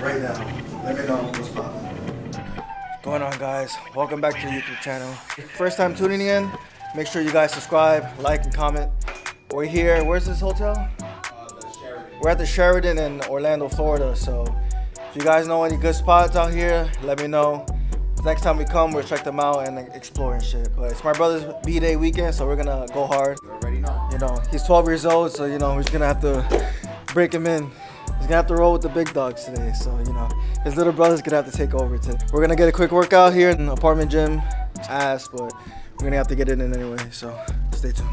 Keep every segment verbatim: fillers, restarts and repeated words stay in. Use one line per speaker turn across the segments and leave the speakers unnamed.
right now. Let me know what's popping. What's going on, guys? Welcome back to the YouTube channel. First time tuning in, make sure you guys subscribe, like, and comment. We're here. Where's this hotel?
Uh, the Sheridan.
We're at the Sheridan in Orlando, Florida. So if you guys know any good spots out here, let me know. Next time we come, we'll check them out and explore and shit. But it's my brother's B-Day weekend, so we're gonna go hard.
You already know.
You know, he's twelve years old, so you know, we're just gonna have to break him in. He's gonna have to roll with the big dogs today, so you know, his little brother's gonna have to take over today. We're gonna get a quick workout here in the apartment gym. It's ass, but we're gonna have to get it in anyway, so stay tuned.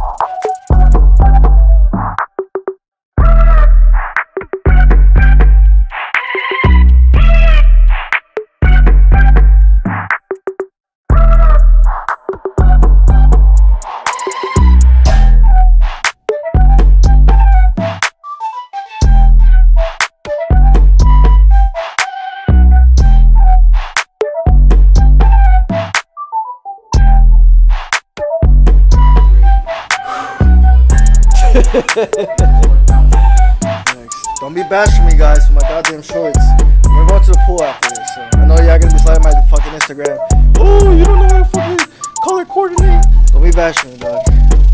Don't be bashing me, guys, for my goddamn shorts. We're going to the pool after this, so I know y'all gonna be sliding my fucking Instagram. Oh, you don't know how to fucking color coordinate. Don't be bashing me, dog.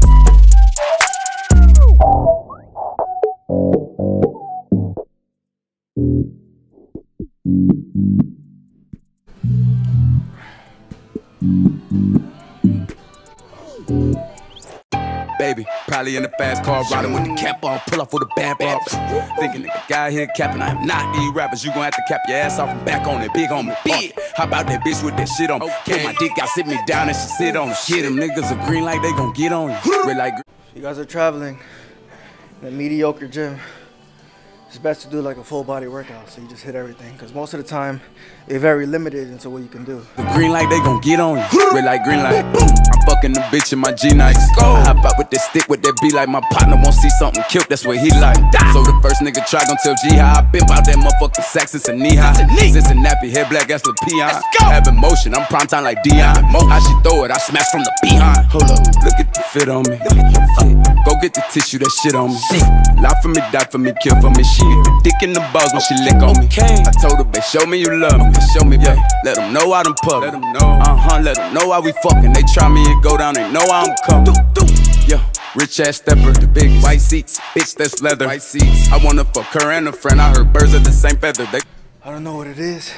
Baby, probably in the fast car, riding with the cap off, pull off with the bad box. Thinking nigga guy here capping, I am not these rappers. You gon' have to cap your ass off and back on it, big on me, big. How about that bitch with that shit on me? Pull my dick out, sit me down and she sit on it. Shit, them niggas are green like they gon' get on you. Red like.
You guys are traveling in a mediocre gym. It's best to do like a full body workout, so you just hit everything. Because most of the time, they're very limited into what you can do.
The green light, they gon' get on you. Red light, green light, boom. I'm fucking the bitch in my G-Nights. I hop out with that stick, with that be like my partner won't see something killed, that's what he like. So the first nigga try gon' tell G how I been out that motherfucking sack since a knee high. Since a nappy, head black ass the peon. Having motion, I'm prime time like Dion. How she throw it, I smash from the behind. Hold up, look at the fit on me. Go get the tissue, that shit on me. Lie for me, die for me, kill for me. She get the dick in the balls when she lick on me. I told her, babe, show me you love me. Show me, yeah. Let them know I done puff. Let them know. Uh-huh, let them know how we fucking. They try me and go down, they know how I'm coming. Yeah, rich ass stepper, the biggest. White seats, bitch, that's leather. White seats. I wanna fuck her and a friend. I heard birds of the same feather. They
I don't know what it is.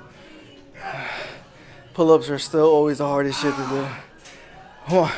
Pull-ups are still always the hardest shit to do. Come on.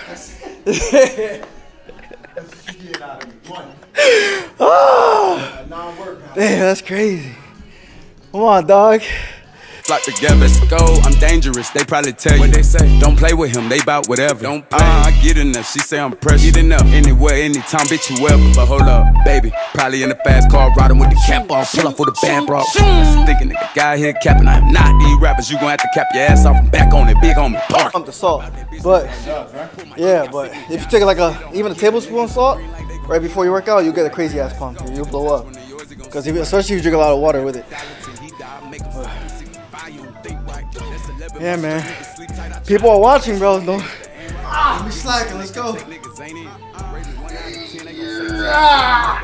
Oh, damn, that's crazy. Come on, dog.
flock together. Let's go, I'm dangerous. They probably tell you what they say. Don't play with him, they bout whatever. Don't play. Uh, I get enough. She say I'm precious. Get enough. Anywhere, anytime, bitch, you ever. But hold up, baby. Probably in the fast car, riding with the cap off, pull up for the band bro. Thinking nigga guy here capping. I am not these rappers. You gon' have to cap your ass off and back on it, big on me. Park.
Pump the salt, but yeah, but if you take like a even a tablespoon of salt right before you work out, you get a crazy ass pump. You'll blow up. Because especially if you drink a lot of water with it. But, yeah, man. People are watching, bro. Don't ah, be slacking. Let's go. Ah.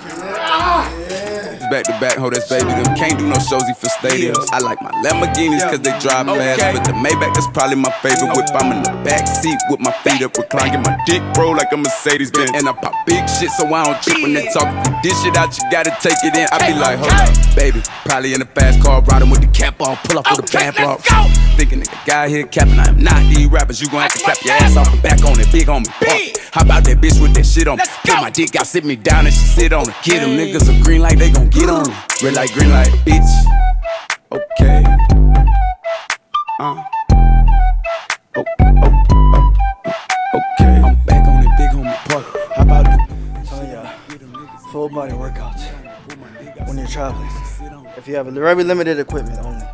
Back to back, hold that's baby. Them can't do no shows for stadiums. I like my Lamborghinis cause they drive fast. But the Maybach is probably my favorite whip. I'm in the back seat with my feet up, reclining. My dick roll like a Mercedes Benz. And I pop big shit so I don't trip when they talk. If you dish it out, you gotta take it in. I be like, hold up, baby. Probably in the fast car, riding with the cap off, pull up with the band bro. Thinking nigga guy here capping. I am not these rappers. You gon' have to clap your ass off and back on it, big on me. Pump. How about that bitch with that shit on me? Pull my dick out, sit me down and she sit on it. Get them niggas a green light, they gon' get on it. Red light, green light, bitch. Okay. Uh. Oh, oh, oh, okay. I'm back on it, big homie park. How about the
so yeah, full body workouts when you're traveling. If you have a very limited equipment only.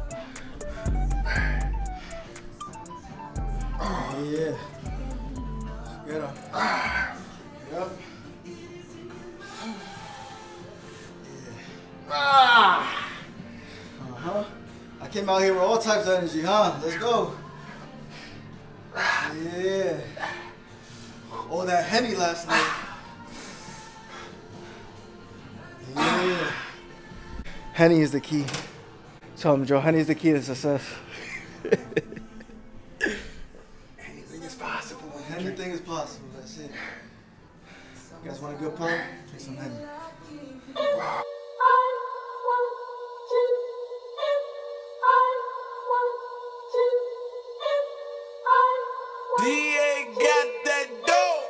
Oh yeah. Get up. Yep. Ah. Uh-huh. I came out here with all types of energy, huh? Let's go. Yeah. Oh, that Henny last night. Yeah. Henny is the key. Tell him, Joe, Henny is the key to success. Anything is possible. Anything is possible. That's it. You guys want a good pump? Take some Henny.
D A got that dope.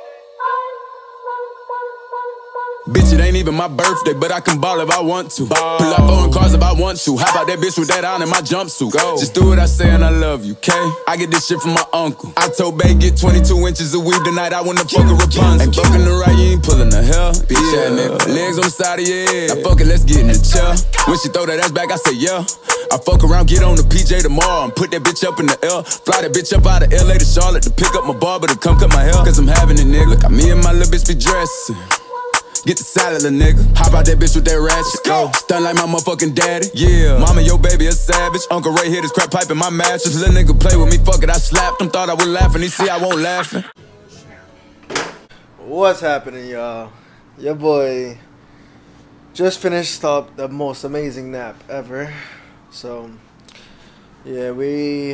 Bitch, it ain't even my birthday, but I can ball if I want to. Ball. Pull up on cars if I want to. How about that bitch with that on in my jumpsuit? Go. Just do what I say and I love you, okay? I get this shit from my uncle. I told Bay get twenty-two inches of weed tonight. I wanna fuck a Rapunzel. Ain't fucking the right, you ain't pulling the hell. Bitch, yeah, nigga. Legs on the side of your head. Now fuck it, let's get in the chair. When she throw that ass back, I say yeah. I fuck around, get on the P J tomorrow and put that bitch up in the L. Fly that bitch up out of L A to Charlotte to pick up my barber to come cut my hair. Cause I'm having it, nigga. Look, me and my little bitch be dressing. Get the salad, little nigga. Hop out that bitch with that ratchet. Go. Stun like my motherfucking daddy. Yeah. Mama, your baby a savage. Uncle Ray hit his crack pipe in my mattress. Little nigga play with me, fuck it, I slapped him. Thought I was laughing. He see I won't laughing.
What's happening, y'all? Your boy just finished up the most amazing nap ever. So, yeah, we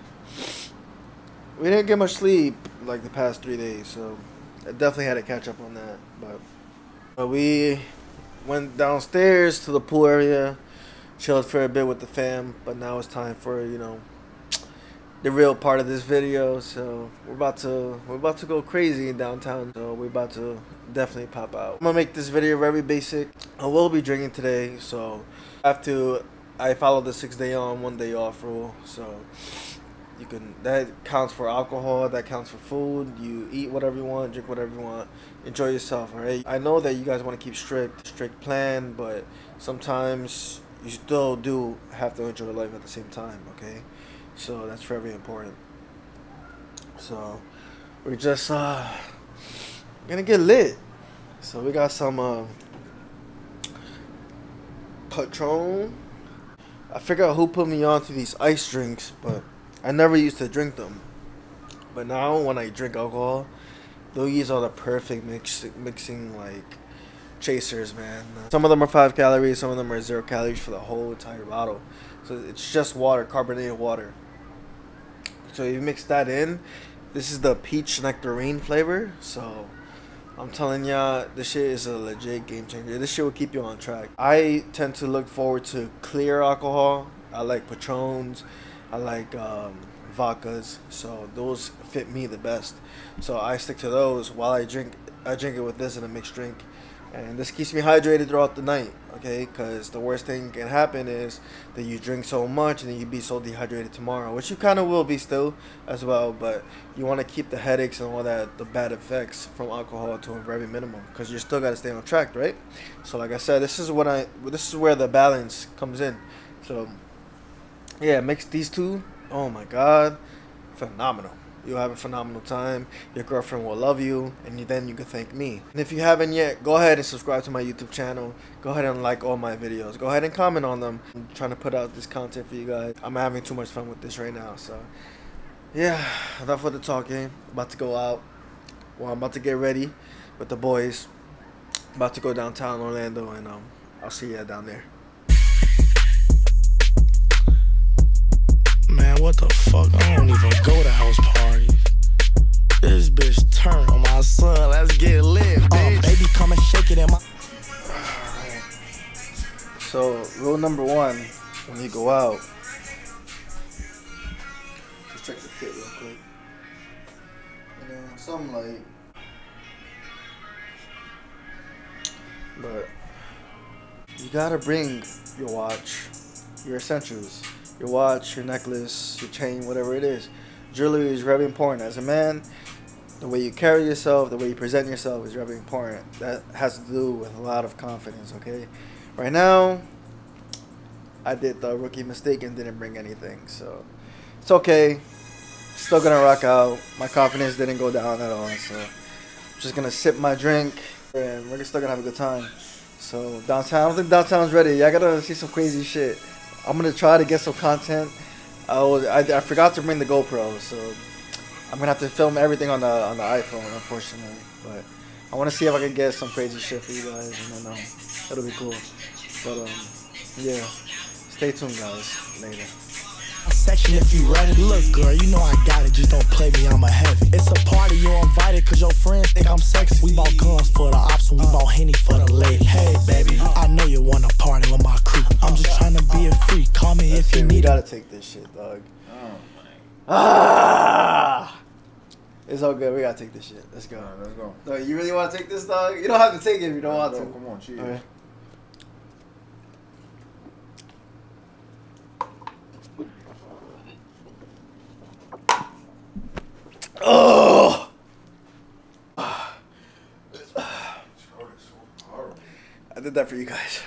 we didn't get much sleep like the past three days. So, I definitely had to catch up on that. But, but we went downstairs to the pool area, chilled for a bit with the fam. But now it's time for, you know, the real part of this video. So we're about to we're about to go crazy in downtown. So we're about to definitely pop out. I'm gonna make this video very basic. I will be drinking today, so I have to. I follow the six day on, one day off rule. So you can that counts for alcohol, that counts for food. You eat whatever you want, drink whatever you want, enjoy yourself. All right. I know that you guys want to keep strict strict plan, but sometimes you still do have to enjoy life at the same time. Okay. So that's very important. So we're just uh gonna get lit. So we got some uh Patron. I figured out who put me on to these ice drinks, but I never used to drink them. But now when I drink alcohol, these are the perfect mix mixing like chasers, man. Some of them are five calories, some of them are zero calories for the whole entire bottle. So it's just water, carbonated water. So you mix that in. This is the peach nectarine flavor. So I'm telling y'all, this shit is a legit game changer. This shit will keep you on track. I tend to look forward to clear alcohol. I like Patrons. I like um, vodkas. So those fit me the best. So I stick to those while I drink. I drink it with this in a mixed drink. And this keeps me hydrated throughout the night, okay? Because the worst thing can happen is that you drink so much and then you be so dehydrated tomorrow, which you kind of will be still as well. But you want to keep the headaches and all that, the bad effects from alcohol to a very minimum, because you still got to stay on track, right? So like I said, this is what I, this is where the balance comes in. So yeah, mix these two. Oh my God, phenomenal. You'll have a phenomenal time. Your girlfriend will love you, and you, then you can thank me. And if you haven't yet, go ahead and subscribe to my YouTube channel. Go ahead and like all my videos. Go ahead and comment on them. I'm trying to put out this content for you guys. I'm having too much fun with this right now. So, yeah, enough with the talking. About to go out. Well, I'm about to get ready with the boys. About to go downtown Orlando, and um, I'll see you down there.
Man, what the fuck? I don't even go to house parties. This bitch turn on my son. Let's get lit, bitch. Uh, baby, come and shake it in my.
So, rule number one, when you go out, just check the fit real quick. You know, something like. But you gotta bring your watch, your essentials. Your watch, your necklace, your chain, whatever it is. Jewelry is very important. As a man, the way you carry yourself, the way you present yourself is very important. That has to do with a lot of confidence, okay? Right now, I did the rookie mistake and didn't bring anything. So, it's okay. Still gonna rock out. My confidence didn't go down at all. So, I'm just gonna sip my drink and we're still gonna have a good time. So, downtown, I don't think downtown's ready. Y'all gotta see some crazy shit. I'm gonna try to get some content. I, was, I I forgot to bring the GoPro, so I'm gonna have to film everything on the on the iPhone, unfortunately. But I want to see if I can get some crazy shit for you guys, and then um, that'll be cool. But um, Yeah. Stay tuned, guys. Later.
Section if you ready. Look, girl, you know I got it. Just don't play me, I'm a heavy. It's a party, you're invited, cause your friends think I'm sexy. We bought guns for the ops and we bought Henny for the lady. Hey, baby, I know you wanna party with my crew. I'm just trying to be a freak. Call me if you need it.
We gotta take this shit, dog. Ah! It's all good. We gotta take this shit. Let's go.
All right, let's go.
No, you really want to take this, dog? You don't have to take it if you don't want to.
Come on, cheers.
Okay. Oh! I did that for you guys.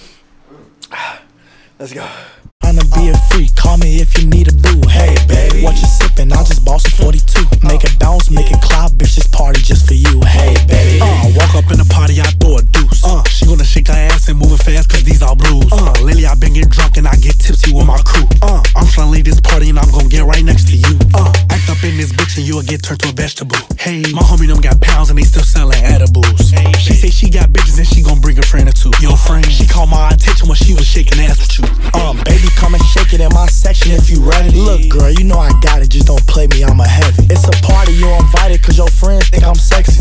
Let's go.
Trying to be a freak, call me if you need a boo. Hey, baby, what you sippin'? I just bought some forty-two. Make it bounce, make it clap, bitch, this party just for you. Hey, baby. Uh, walk up in the party, I throw a deuce. Uh, she gonna shake her ass and moving fast, cause these all blues. Uh, lately I been getting drunk and I get tipsy with my crew. Uh, I'm trying to leave this party and I'm gonna get right next to you. Uh, act up in this bitch and you'll get turned to a vegetable. Hey, my homie them got pounds and they still selling edibles. Hey, she say she got bitches and she gon' bring a friend or two. Your friend, she called my attention when she was shaking ass with you. Um, baby, come and shake it in my section if you ready. Look, girl, you know I got it, just don't play me, I'm a heavy. It's a party, you're invited, cause your friends think I'm sexy.